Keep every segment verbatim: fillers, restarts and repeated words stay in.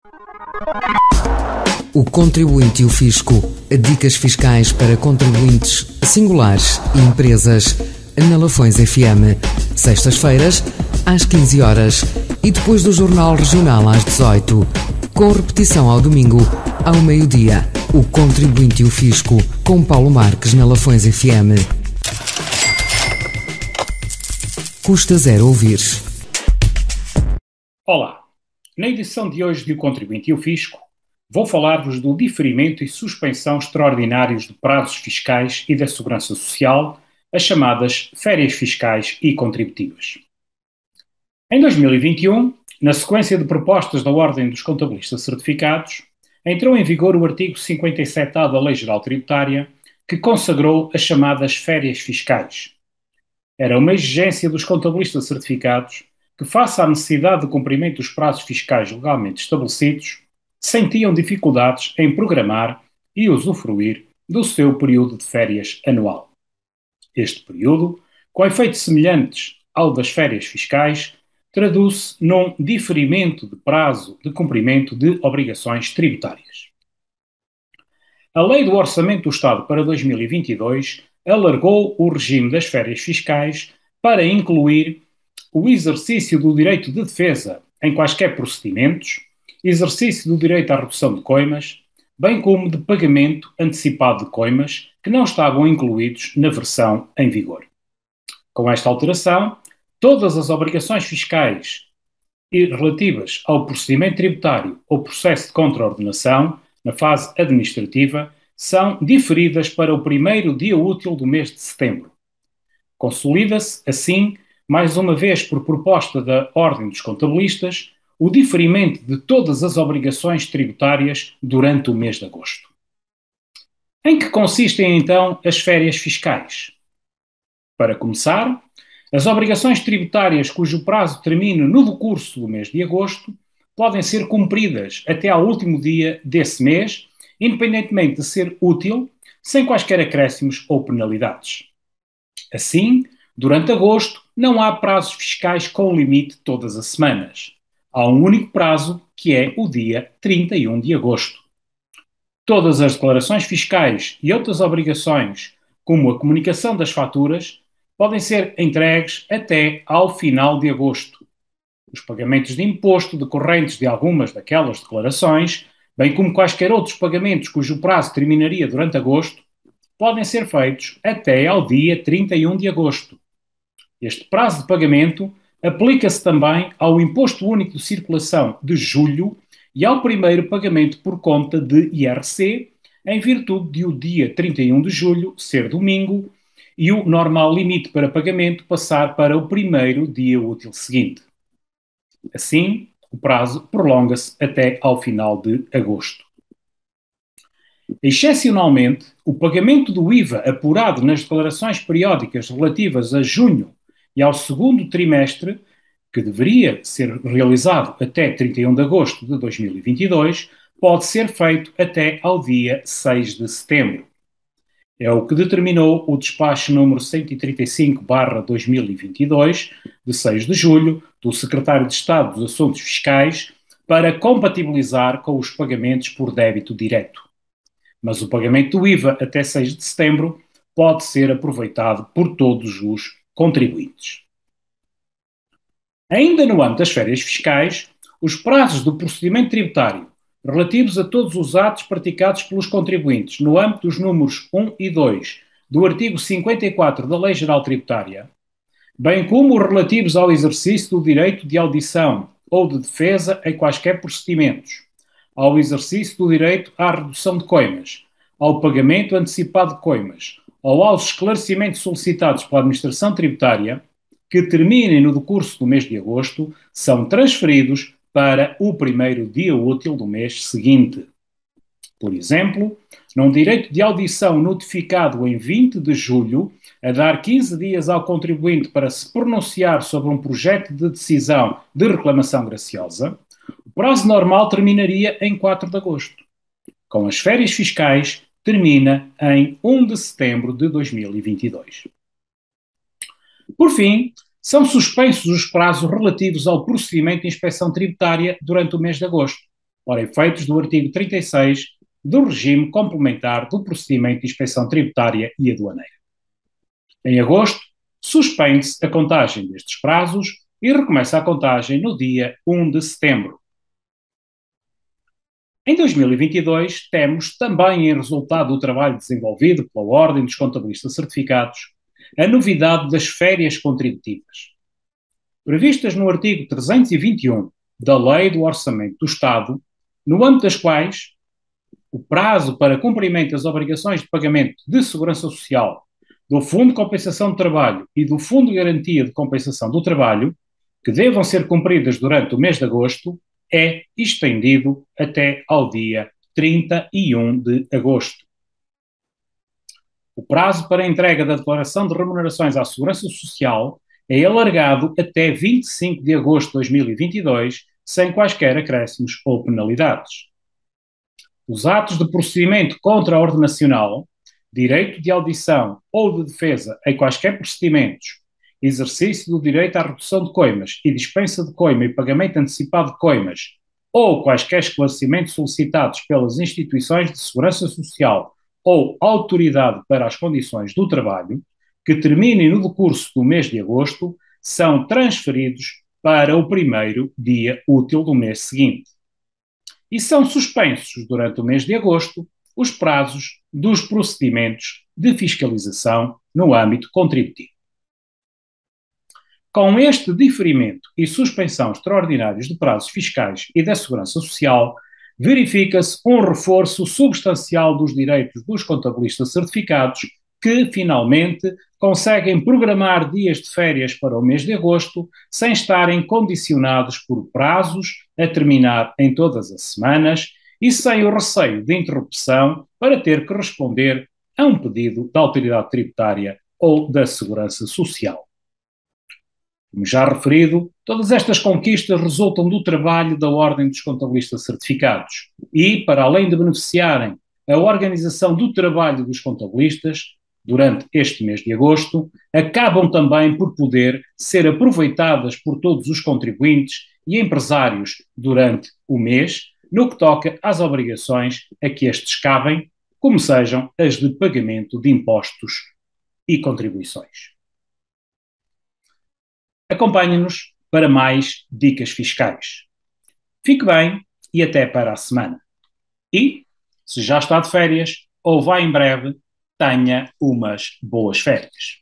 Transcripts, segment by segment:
O contribuinte e o fisco. Dicas fiscais para contribuintes singulares e empresas. Na Lafões F M. Sextas-feiras, às quinze horas. E depois do Jornal Regional às dezoito. Com repetição ao domingo, ao meio-dia. O contribuinte e o fisco. Com Paulo Marques na Lafões F M. Custa zero ouvir. Olá. Na edição de hoje de O Contribuinte e o Fisco, vou falar-vos do diferimento e suspensão extraordinários de prazos fiscais e da segurança social, as chamadas férias fiscais e contributivas. Em dois mil e vinte e um, na sequência de propostas da Ordem dos Contabilistas Certificados, entrou em vigor o artigo cinquenta e sete A da Lei Geral Tributária, que consagrou as chamadas férias fiscais. Era uma exigência dos contabilistas certificados que, face à necessidade de cumprimento dos prazos fiscais legalmente estabelecidos, sentiam dificuldades em programar e usufruir do seu período de férias anual. Este período, com efeitos semelhantes ao das férias fiscais, traduz-se num diferimento de prazo de cumprimento de obrigações tributárias. A Lei do Orçamento do Estado para dois mil e vinte e dois alargou o regime das férias fiscais para incluir o exercício do direito de defesa em quaisquer procedimentos, exercício do direito à redução de coimas, bem como de pagamento antecipado de coimas que não estavam incluídos na versão em vigor. Com esta alteração, todas as obrigações fiscais relativas ao procedimento tributário ou processo de contraordenação, na fase administrativa, são diferidas para o primeiro dia útil do mês de setembro. Consolida-se, assim, mais uma vez por proposta da Ordem dos Contabilistas, o diferimento de todas as obrigações tributárias durante o mês de agosto. Em que consistem, então, as férias fiscais? Para começar, as obrigações tributárias cujo prazo termina no decurso do mês de agosto podem ser cumpridas até ao último dia desse mês, independentemente de ser útil, sem quaisquer acréscimos ou penalidades. Assim, durante agosto, não há prazos fiscais com limite todas as semanas. Há um único prazo, que é o dia trinta e um de agosto. Todas as declarações fiscais e outras obrigações, como a comunicação das faturas, podem ser entregues até ao final de agosto. Os pagamentos de imposto decorrentes de algumas daquelas declarações, bem como quaisquer outros pagamentos cujo prazo terminaria durante agosto, podem ser feitos até ao dia trinta e um de agosto. Este prazo de pagamento aplica-se também ao Imposto Único de Circulação de julho e ao primeiro pagamento por conta de I R C, em virtude de o dia trinta e um de julho ser domingo e o normal limite para pagamento passar para o primeiro dia útil seguinte. Assim, o prazo prolonga-se até ao final de agosto. Excepcionalmente, o pagamento do I V A apurado nas declarações periódicas relativas a junho e ao segundo trimestre, que deveria ser realizado até trinta e um de agosto de dois mil e vinte e dois, pode ser feito até ao dia seis de setembro. É o que determinou o despacho número cento e trinta e cinco barra dois mil e vinte e dois, de seis de julho, do Secretário de Estado dos Assuntos Fiscais, para compatibilizar com os pagamentos por débito direto. Mas o pagamento do I V A até seis de setembro pode ser aproveitado por todos os contribuintes. Ainda no âmbito das férias fiscais, os prazos do procedimento tributário relativos a todos os atos praticados pelos contribuintes no âmbito dos números um e dois do artigo cinquenta e quatro da Lei Geral Tributária, bem como os relativos ao exercício do direito de audição ou de defesa em quaisquer procedimentos, ao exercício do direito à redução de coimas, ao pagamento antecipado de coimas, ou aos esclarecimentos solicitados pela Administração Tributária, que terminem no decurso do mês de agosto, são transferidos para o primeiro dia útil do mês seguinte. Por exemplo, num direito de audição notificado em vinte de julho, a dar quinze dias ao contribuinte para se pronunciar sobre um projeto de decisão de reclamação graciosa, o prazo normal terminaria em quatro de agosto. Com as férias fiscais, termina em um de setembro de dois mil e vinte e dois. Por fim, são suspensos os prazos relativos ao procedimento de inspeção tributária durante o mês de agosto, para efeitos do artigo trinta e seis do regime complementar do procedimento de inspeção tributária e aduaneira. Em agosto, suspende-se a contagem destes prazos e recomeça a contagem no dia primeiro de setembro. Em dois mil e vinte e dois, temos, também em resultado do trabalho desenvolvido pela Ordem dos Contabilistas Certificados, a novidade das férias contributivas. Previstas no artigo trezentos e vinte e um da Lei do Orçamento do Estado, no âmbito das quais o prazo para cumprimento das obrigações de pagamento de segurança social do Fundo de Compensação do Trabalho e do Fundo de Garantia de Compensação do Trabalho, que devam ser cumpridas durante o mês de agosto, é estendido até ao dia trinta e um de agosto. O prazo para a entrega da declaração de remunerações à Segurança Social é alargado até vinte e cinco de agosto de dois mil e vinte e dois, sem quaisquer acréscimos ou penalidades. Os atos de procedimento contra a ordem nacional, direito de audição ou de defesa em quaisquer procedimentos, exercício do direito à redução de coimas e dispensa de coima e pagamento antecipado de coimas, ou quaisquer esclarecimentos solicitados pelas instituições de segurança social ou autoridade para as condições do trabalho, que terminem no decurso do mês de agosto, são transferidos para o primeiro dia útil do mês seguinte. E são suspensos durante o mês de agosto os prazos dos procedimentos de fiscalização no âmbito contributivo. Com este diferimento e suspensão extraordinários de prazos fiscais e da Segurança Social, verifica-se um reforço substancial dos direitos dos contabilistas certificados que, finalmente, conseguem programar dias de férias para o mês de agosto sem estarem condicionados por prazos a terminar em todas as semanas e sem o receio de interrupção para ter que responder a um pedido da autoridade tributária ou da Segurança Social. Como já referido, todas estas conquistas resultam do trabalho da Ordem dos Contabilistas Certificados e, para além de beneficiarem a organização do trabalho dos contabilistas, durante este mês de agosto, acabam também por poder ser aproveitadas por todos os contribuintes e empresários durante o mês, no que toca às obrigações a que estes cabem, como sejam as de pagamento de impostos e contribuições. Acompanhe-nos para mais dicas fiscais. Fique bem e até para a semana. E, se já está de férias ou vai em breve, tenha umas boas férias.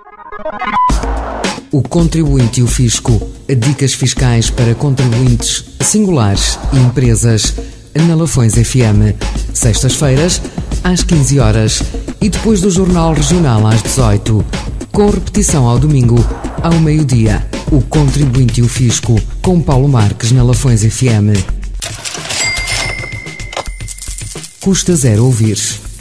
O Contribuinte e o Fisco. Dicas fiscais para contribuintes singulares e empresas. Na Lafões F M. Sextas-feiras, às quinze horas e depois do Jornal Regional às dezoito. Com repetição ao domingo, ao meio-dia. O Contribuinte e o Fisco. Com Paulo Marques na Lafões F M. Custa zero ouvir.